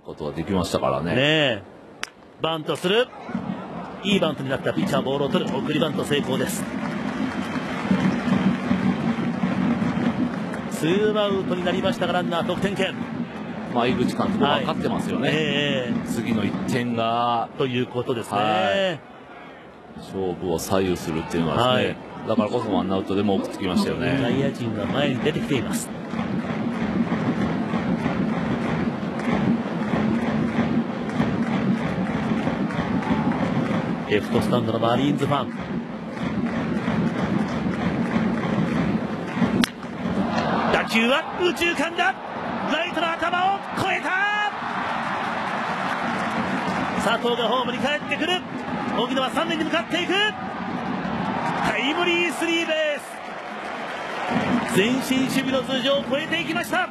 ことができましたからね。 ね、バントする、いいバントになった。ピッチャーボールを取る、送りバント成功です。ツーアウトになりましたがランナー得点圏。 井口監督分かってますよね、次の1点がということですね、 勝負を左右するっていうのはですね、だからこそワンアウトでも送ってきましたよね。 外野陣が前に出てきています。レフトスタンドのマリーンズファン、打球は右中間だ、ライトの頭を越えた。佐藤がホームに帰ってくる。荻野は3塁に向かっていく。タイムリースリーベース、前進守備の頭上を越えていきました。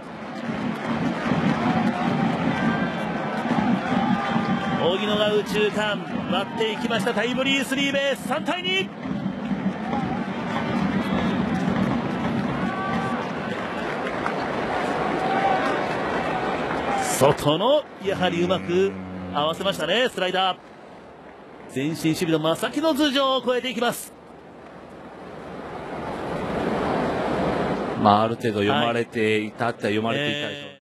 荻野が右中間割っていきました。タイムリースリーベース、3対2。外のやはりうまく合わせましたね、スライダー。前進守備の正木の頭上を越えていきます。 ある程度読まれていたって読まれていたでしょう。